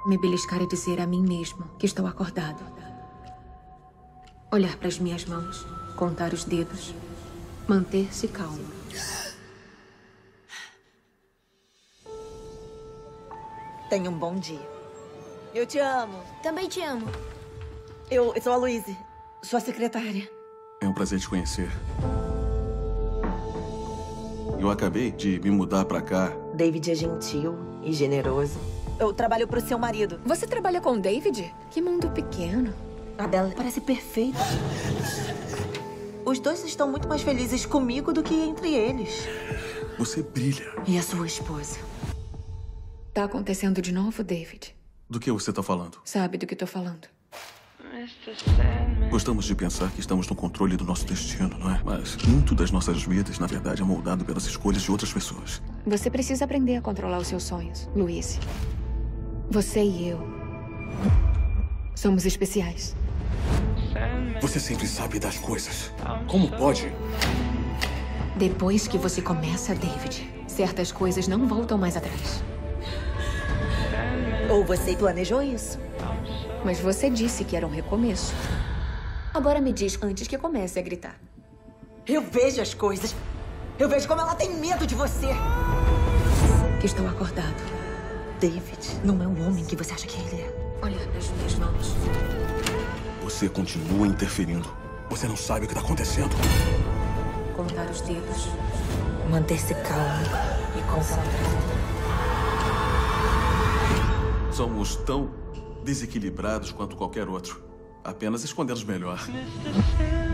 Me beliscar e dizer a mim mesmo que estou acordado. Olhar para as minhas mãos, contar os dedos, manter-se calmo. Tenha um bom dia. Eu te amo. Também te amo. Eu sou a Louise, sua secretária. É um prazer te conhecer. Eu acabei de me mudar pra cá. David é gentil e generoso. Eu trabalho pro seu marido. Você trabalha com o David? Que mundo pequeno. A Bella parece perfeita. Os dois estão muito mais felizes comigo do que entre eles. Você brilha. E a sua esposa? Tá acontecendo de novo, David? Do que você tá falando? Sabe do que tô falando? Gostamos de pensar que estamos no controle do nosso destino, não é? Mas muito das nossas vidas, na verdade, é moldado pelas escolhas de outras pessoas. Você precisa aprender a controlar os seus sonhos, Louise. Você e eu somos especiais. Você sempre sabe das coisas. Como pode? Depois que você começa, David, certas coisas não voltam mais atrás. Ou você planejou isso? Mas você disse que era um recomeço. Agora me diz antes que comece a gritar. Eu vejo as coisas. Eu vejo como ela tem medo de você. Que estou acordado. David não é o homem que você acha que ele é. Olhar para as minhas mãos. Você continua interferindo. Você não sabe o que está acontecendo. Contar os dedos. Manter-se calmo e concentrado. Somos tão desequilibrados quanto qualquer outro. Apenas escondemos melhor.